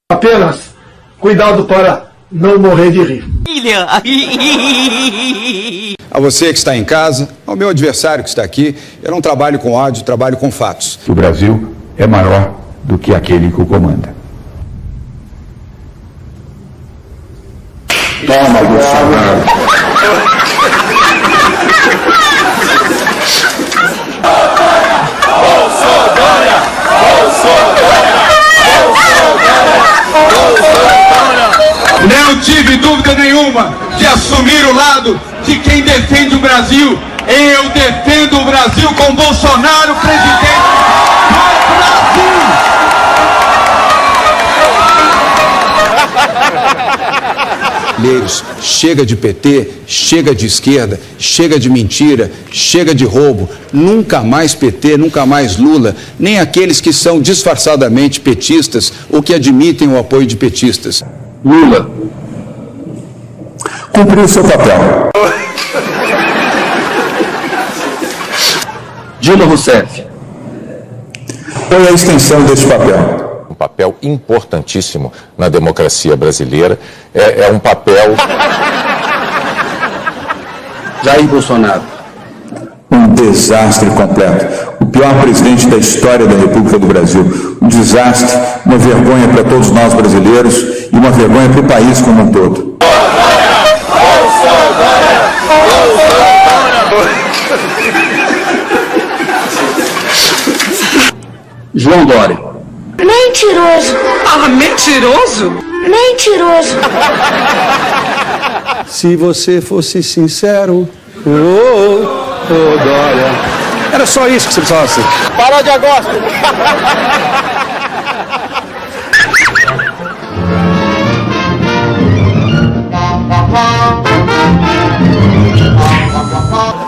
Apenas cuidado para não morrer de rir. A você que está em casa, ao meu adversário que está aqui, eu não trabalho com ódio, trabalho com fatos. O Brasil é maior do que aquele que o comanda. Toma, Bolsonaro. Não tive dúvida nenhuma de assumir o lado de quem defende o Brasil. Eu defendo o Brasil com Bolsonaro presidente do Brasil. Chega de PT, chega de esquerda, chega de mentira, chega de roubo. Nunca mais PT, nunca mais Lula, nem aqueles que são disfarçadamente petistas ou que admitem o apoio de petistas. Lula cumpriu seu papel. Dilma Rousseff Foi a extensão desse papel. Um papel importantíssimo na democracia brasileira. É um papel... Jair Bolsonaro. Um desastre completo. O pior presidente da história da República do Brasil. Um desastre, uma vergonha para todos nós brasileiros e uma vergonha para o país como um todo. João Dória. Mentiroso. Ah, mentiroso? Mentiroso. Se você fosse sincero, Dória. Era só isso que você precisava ser. Parou de agosto.